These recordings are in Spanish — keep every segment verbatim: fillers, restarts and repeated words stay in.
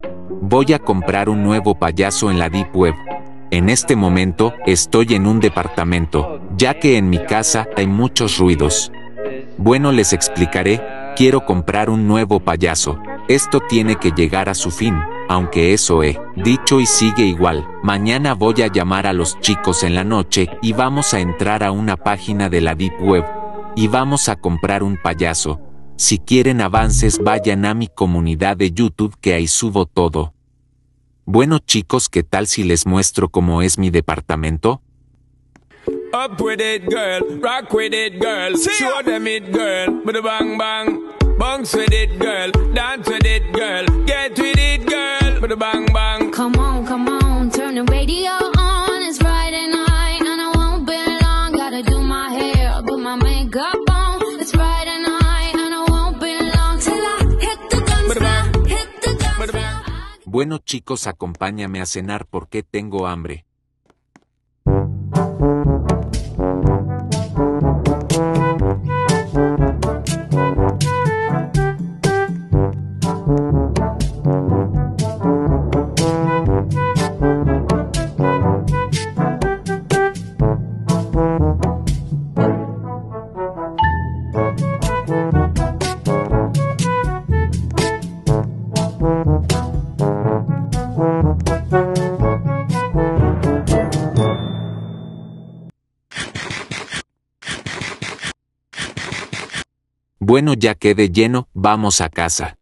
Voy a comprar un nuevo payaso en la Deep Web. En este momento, estoy en un departamento, ya que en mi casa hay muchos ruidos. Bueno, les explicaré, quiero comprar un nuevo payaso. Esto tiene que llegar a su fin, aunque eso he dicho y sigue igual. Mañana voy a llamar a los chicos en la noche y vamos a entrar a una página de la Deep Web. Y vamos a comprar un payaso. Si quieren avances, vayan a mi comunidad de YouTube, que ahí subo todo. Bueno chicos, ¿qué tal si les muestro cómo es mi departamento? Up with it, girl. Rock with it, girl. Show them it, girl. With a bang bang. Bounce with it, girl. Dance with it, girl. Get with it, girl. With a bang bang. Come on, come on. Turn the radio on. It's Friday night and I won't be long. Gotta do my hair, put my makeup on. It's Friday night and I won't be long till I hit the dance now. Hit the dance now. Bueno chicos, acompáñame a cenar porque tengo hambre. Bueno, ya quedé lleno, vamos a casa.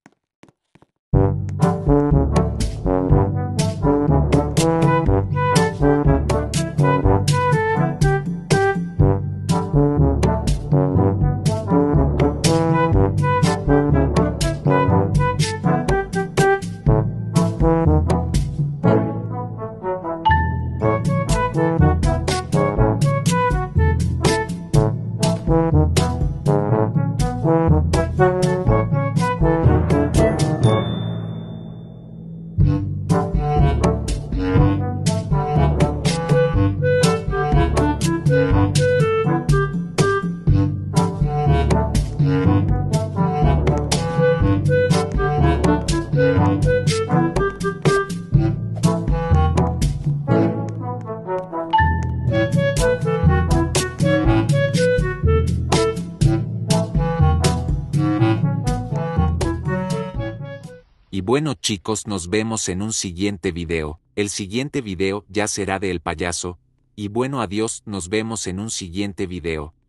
Y bueno chicos, nos vemos en un siguiente video. El siguiente video ya será de El Payaso. Y bueno, adiós, nos vemos en un siguiente video.